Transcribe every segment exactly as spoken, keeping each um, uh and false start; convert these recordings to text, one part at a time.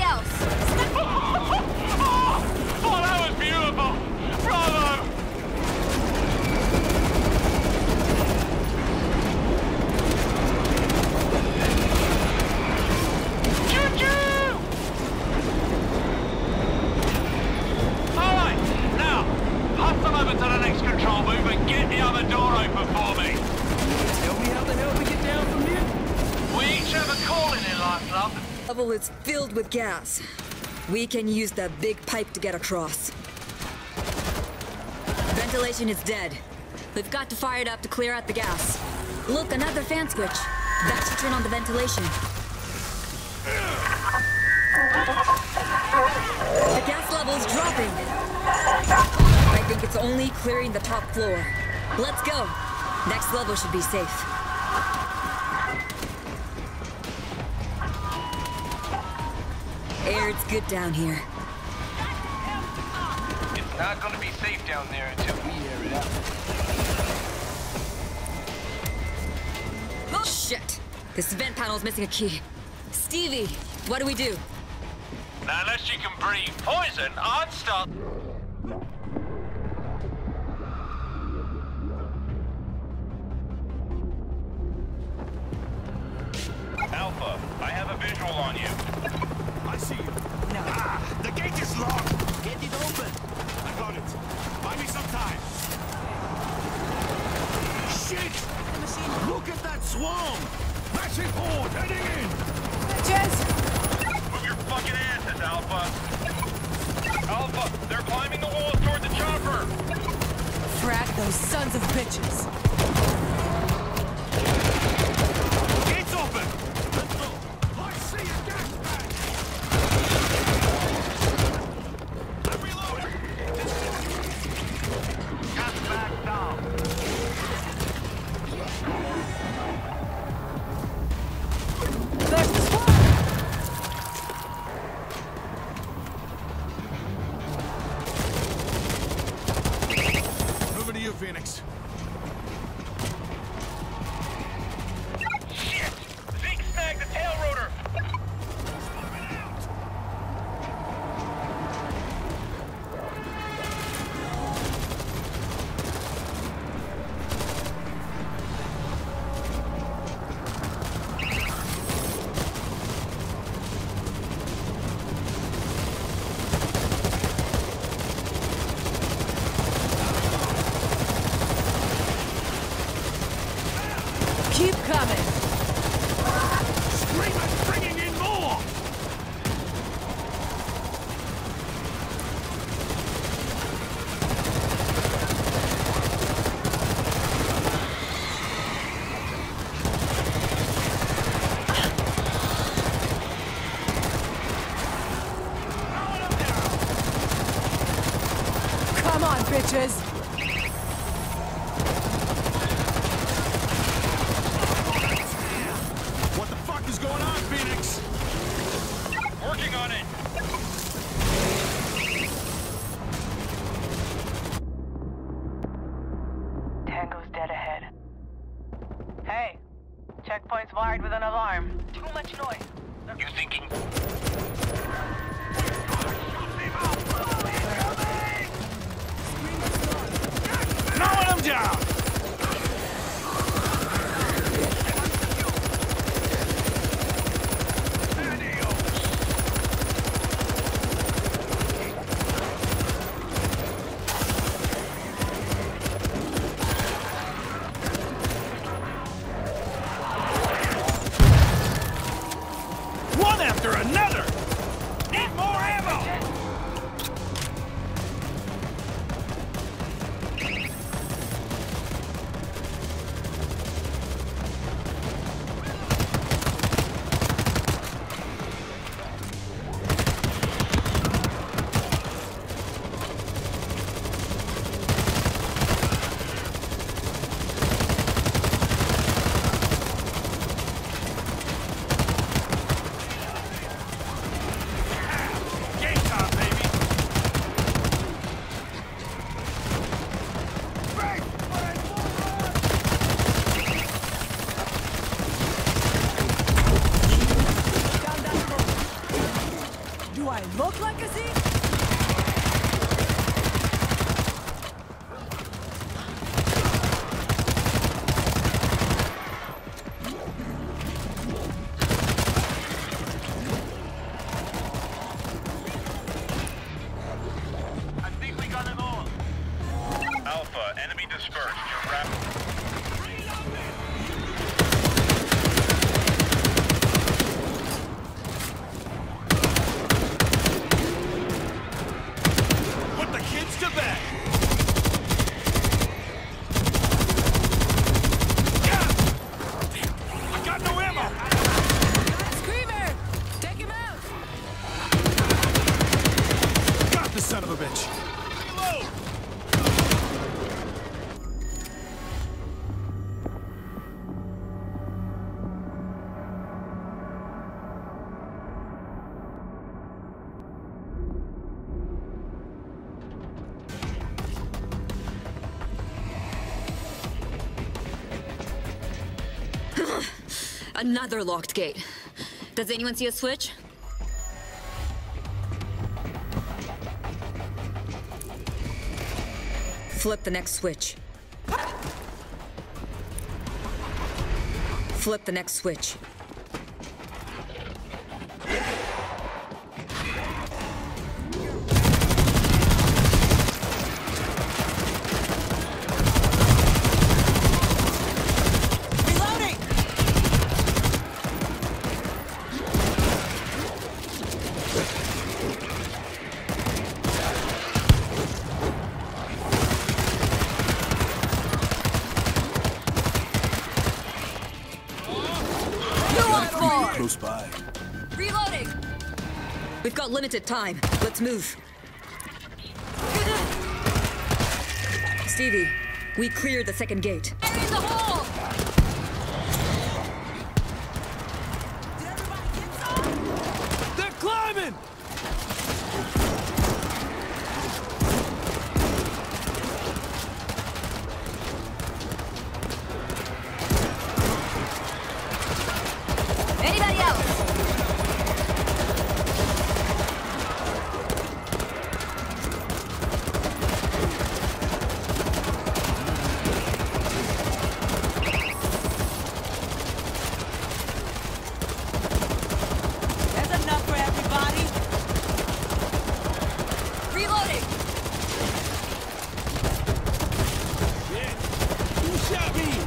else. Oh, that was beautiful! Bravo! Choo-choo! Alright, now, hustle over to the next control booth and get the other door open for me. Tell me how the hell we get down from here? We each have a calling in life, love. Level is filled with gas. We can use that big pipe to get across. Ventilation is dead. We've got to fire it up to clear out the gas. Look, another fan switch. That should turn on the ventilation. The gas level's dropping. I think it's only clearing the top floor. Let's go. Next level should be safe. Air's good down here. It's not gonna be safe down there until we air it out. Oh, shit! This vent panel's missing a key. Stevie, what do we do? Now, unless you can breathe poison, I'd start... Alpha, I have a visual on you. I see you. No. Ah, the gate is locked. Get it open. I got it. Buy me some time. Shit! Look at that swarm! Massive horde heading in! Jez! Move your fucking asses, Alpha. Alpha, they're climbing the walls toward the chopper. Frag those sons of bitches. Gates open! Let's go! I see a gas bag! I'm reloading! Gas bag down! There's the swarm! Over to you, Phoenix. Shit! Zeke snagged the tail rotor. Keep coming. Screamers bringing in more! Come on, bitches. What the fuck is going on, Phoenix? Working on it. Tango's dead ahead. Hey, checkpoint's wired with an alarm. Too much noise. You thinking? Knowing them down! One after another! Need more ammo! Another locked gate. Does anyone see a switch? Flip the next switch. Flip the next switch. Close by. Reloading! We've got limited time. Let's move. Stevie, we cleared the second gate. Fire in the hole! They're climbing! Anybody else? There's enough for everybody. Reloading! Shit! Who shot me?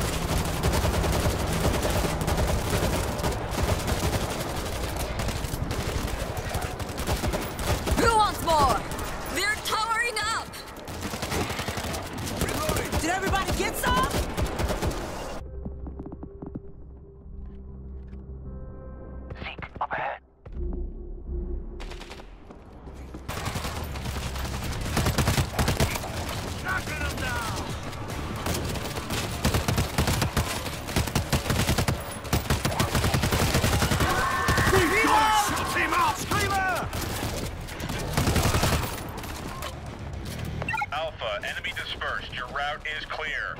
Who wants more? They're towering up! Did everybody get some? Zeke, up ahead. Knocking them down! We've got to shoot him out, Screamer! Alpha, enemy dispersed. Your route is clear.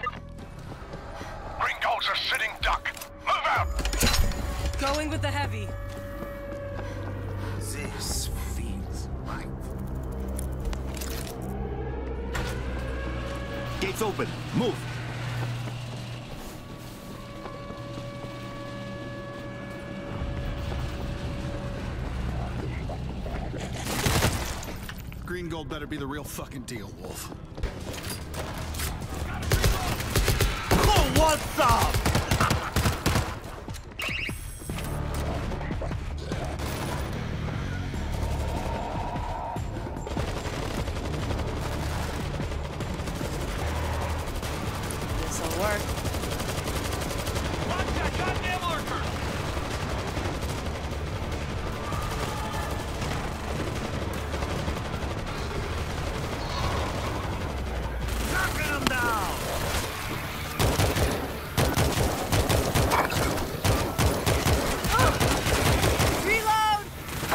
Gringos are sitting duck. Move out! Going with the heavy. This feels right. Gates open. Move. Green gold better be the real fucking deal, Wolf. Oh, what's up? This'll work. Watch that goddamn lurker! Knocking them down! Reload!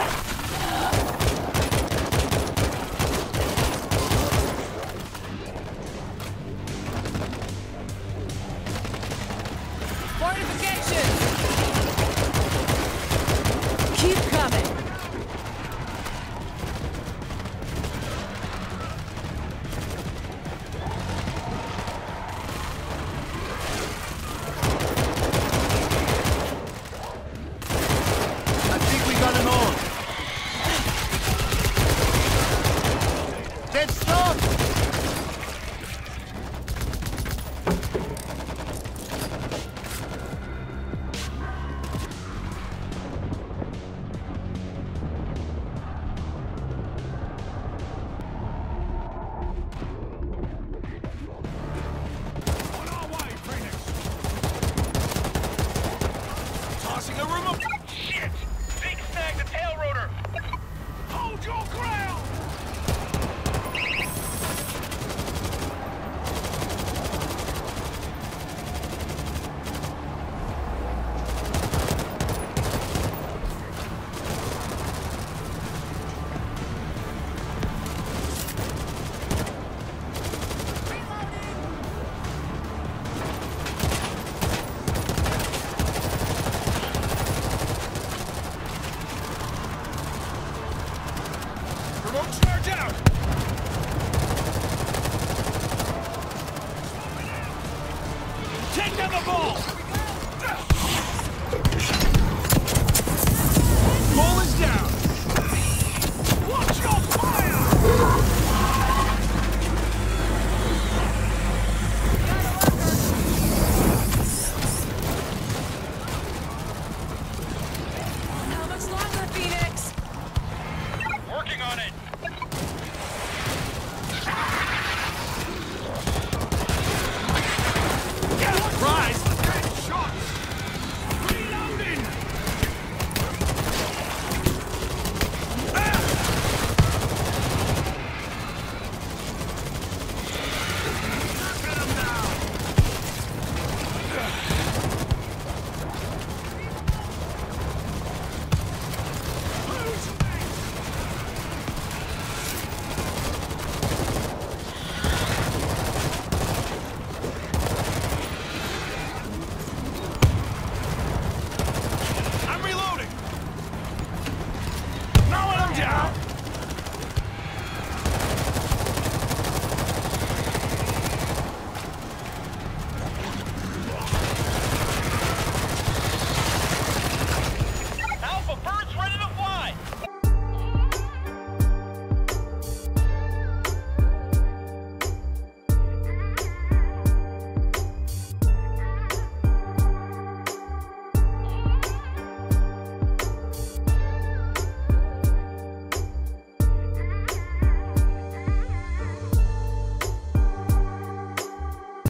Fortifications! Keep coming! I think we got him on. Dead stop! fall!